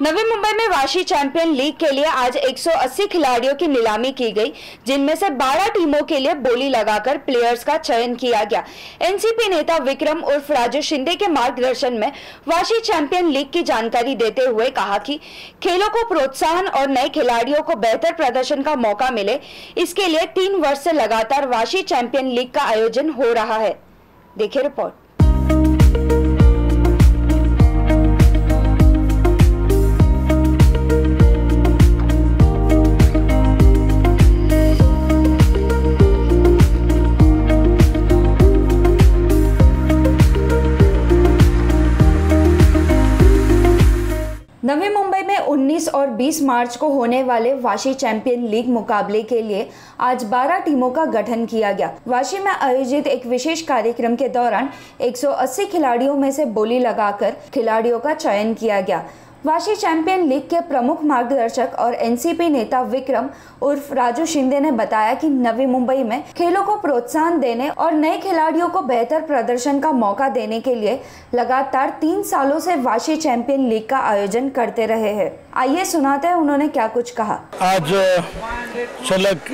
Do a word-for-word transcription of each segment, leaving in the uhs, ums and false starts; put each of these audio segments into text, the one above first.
नवी मुंबई में Vashi champion league के लिए आज एक सौ अस्सी खिलाड़ियों की नीलामी की गई, जिनमें से बारह टीमों के लिए बोली लगाकर प्लेयर्स का चयन किया गया। एनसीपी नेता विक्रम उर्फ राजू शिंदे के मार्गदर्शन में वाशी चैंपियन लीग की जानकारी देते हुए कहा कि खेलों को प्रोत्साहन और नए खिलाड़ियों को बेहतर प्रदर्शन का मौका मिले, इसके लिए तीन वर्ष से लगातार वाशी चैंपियन लीग का आयोजन हो रहा है। देखिए रिपोर्ट। नवी मुंबई में उन्नीस और बीस मार्च को होने वाले वाशी चैंपियन लीग मुकाबले के लिए आज बारह टीमों का गठन किया गया। वाशी में आयोजित एक विशेष कार्यक्रम के दौरान एक सौ अस्सी खिलाड़ियों में से बोली लगाकर खिलाड़ियों का चयन किया गया। वाशी चैंपियन लीग के प्रमुख मार्गदर्शक और एनसीपी नेता विक्रम उर्फ राजू शिंदे ने बताया कि नवी मुंबई में खेलों को प्रोत्साहन देने और नए खिलाड़ियों को बेहतर प्रदर्शन का मौका देने के लिए लगातार तीन सालों से वाशी चैंपियन लीग का आयोजन करते रहे हैं। आइए सुनाते हैं उन्होंने क्या कुछ कहा। आज सलग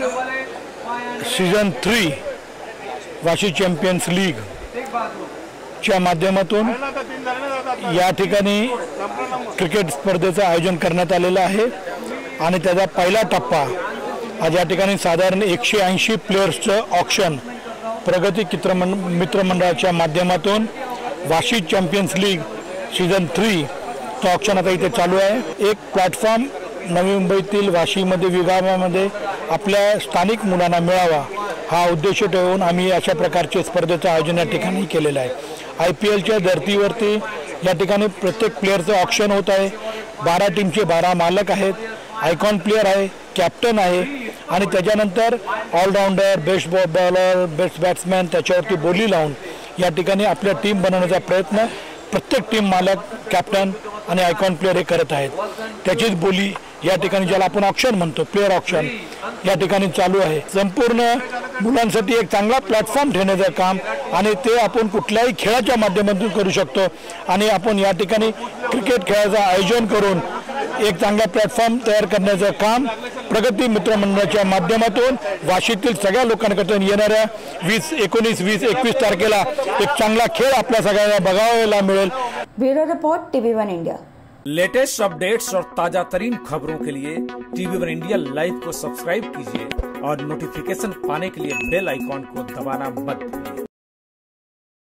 season three Vashi champions league च्या माध्यमातून या ठिकाणी क्रिकेट स्पर्धेचं आयोजन करण्यात आलेलं आहे आणि त्याचा पहिला टप्पा आज या ठिकाणी साधारण एकशे ऐंशी प्लेयर्सचं ऑक्शन प्रगती मित्रमंडळाच्या माध्यमातून Vashi champions league season three तो ऑक्शन आता इथे चालू आहे। एक प्लॅटफॉर्म नवी मुंबईतील वाशीमध्ये विभागामध्ये आपल्या स्थानिक मुलांना मिळावा हा उद्देश ठेवून आम्ही अशा प्रकारचे स्पर्धेचं आयोजन या ठिकाणी केलेलं आहे। आयपीएलच्या धर्तीवरती या ठिकाणी प्रत्येक प्लेयरचं ऑक्शन होत आहे। बारा टीमचे बारा मालक आहेत, आयकॉन प्लेयर आहे, कॅप्टन आहे आणि त्याच्यानंतर allrounder, best bowler, best batsman त्याच्यावरती बोली लावून या ठिकाणी आपल्या टीम बनवण्याचा प्रयत्न प्रत्येक टीम मालक, कॅप्टन आणि आयकॉन प्लेयर हे करत आहेत। त्याचीच बोली या ठिकाणी ज्याला आपण ऑक्शन म्हणतो, प्लेयर ऑक्शन या ठिकाणी चालू आहे। संपूर्ण मुलांसाठी एक चांगला प्लॅटफॉर्म ठेवण्याचं काम आणि ते आपण कुठल्याही खेळाच्या माध्यमातून करू शकतो आणि आपण या ठिकाणी क्रिकेट खेळाचं आयोजन करून एक चांगला प्लॅटफॉर्म तयार करण्याचं काम प्रगती मित्रमंडळाच्या माध्यमातून वाशीतील सगळ्या लोकांकडून येणाऱ्या वीस एकोणीस वीस एकवीस तारखेला एक चांगला खेळ आपल्या सगळ्यांना बघायला मिळेल। Bureau report TV one India. Latest updates और ताजा तरीन खबरों के लिए टीवी वन इंडिया लाइव को सब्सक्राइब कीजिए और नोटिफिकेशन पाने के लिए बेल आइकॉन को दबाना मत भूलिए।